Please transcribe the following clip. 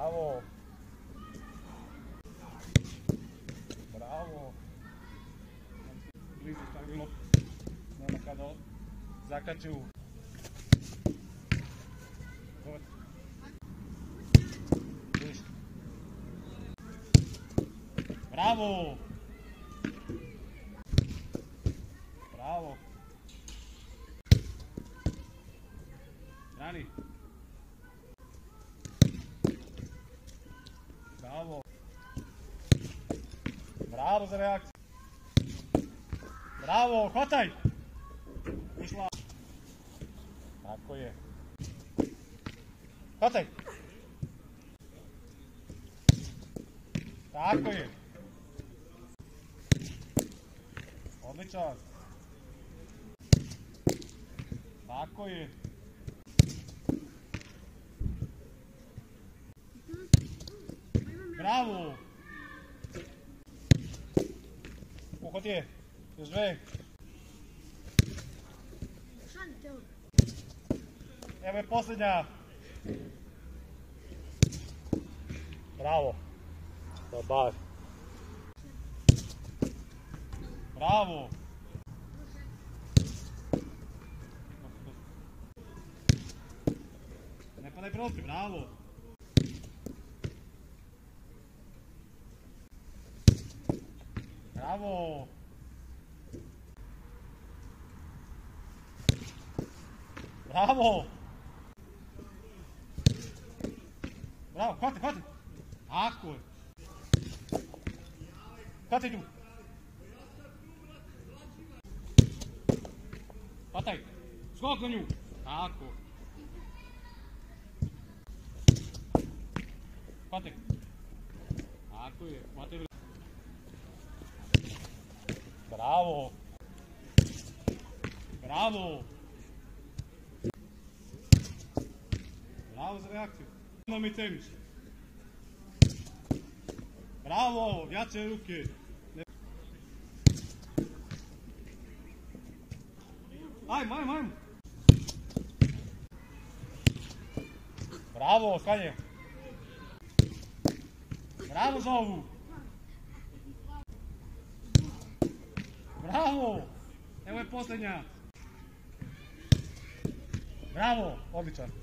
Bravo. Bravo. Blizu stavili loptu. Nema kada zakaču. Bravo. Bravo. Brani. Bravo. Bravo za reakciju. Bravo, hvataj. Ušla. Tako je. Hvataj. Tako je. Odličan. Tako je. Bravo. Koliko ti je? Još dve. Evo je posljednja. Bravo. Dobar. Bravo. Ne padaj prosti, bravo. Bravo. Bravo. Bravo, hvati, hvati. Tako je. Hvati tu. Hvataj. Skok na nju. Tako. Hvataj. Tako je. Hvataj. Bravo. Bravo. Bravo za reakciju. Mi tenis. Bravo, jače ruke. Ajmo, ajmo, ajmo. Bravo, skanje. Bravo za ovu. Bravo. Evo je posljednja. Bravo, odličan.